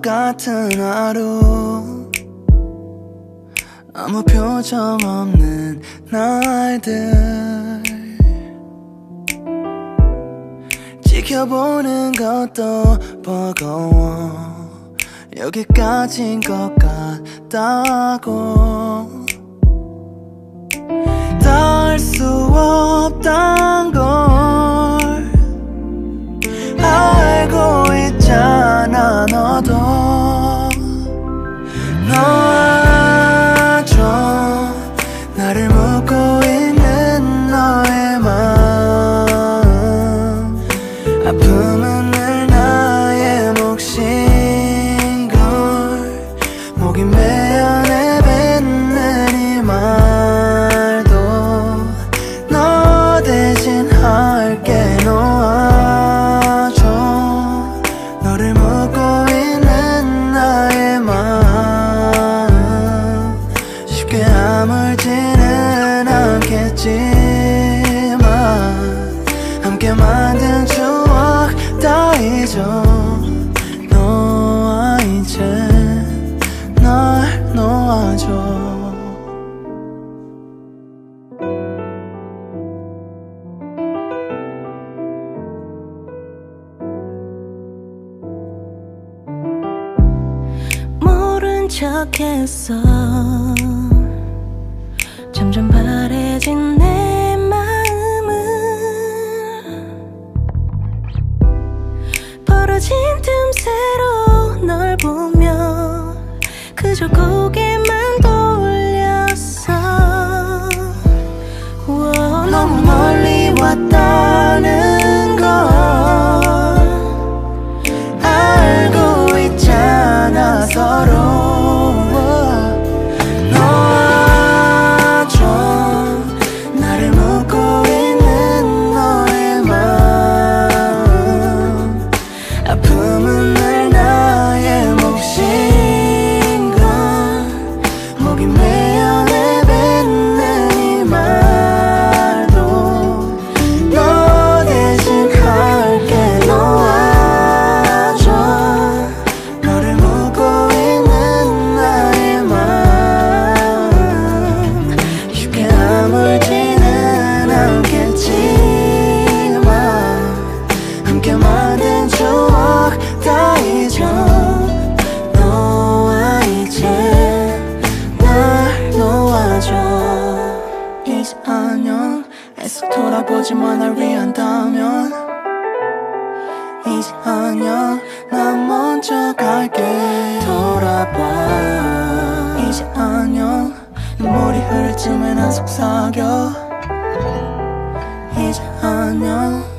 같은 하루, 아무 표정 없는 날들, 지켜보는 것도 버거워. 여기까지인 것 같다고. 닿을 수 없단 걸 알고 있잖아. 너도 놓아줘. 나를 묻고 있는 너의 마음, 아픔은 늘 나의 몫인 걸. 목이 메어 내뱉는 이 말도 너 대신 할게. 놓아줘. 너를 묻고 있는 나의 마음, 쉽게 아물지는 않겠지만 함께 만든 추억 다 잊어. 너와 이제 날 놓아줘. 모른 척했어. 점점 바래진 내 마음은 벌어진 틈새로 널 보며 그저 고개만 돌렸어. 너무 멀리 왔다는 걸 알고 있잖아. 서로 놓아줘. 나를 묻고 있는 너의 마음, 아픔은 늘 나의 몫인 걸. 목이 메어 내뱉는 이 말도 너 대신 할게. 놓아줘. 너를 묻고 있는 나의 마음, 쉽게 아물지는 않겠지만 함께 만든 추억 다 잊어. 너와 이제 날 놓아줘. 이제 안녕. 애써 돌아보지만 날 위한다면 이제 안녕. 난 먼저 갈게. 돌아봐. 이제 안녕. 눈물이 흐를 쯤에 난 속삭여. 이제 안녕.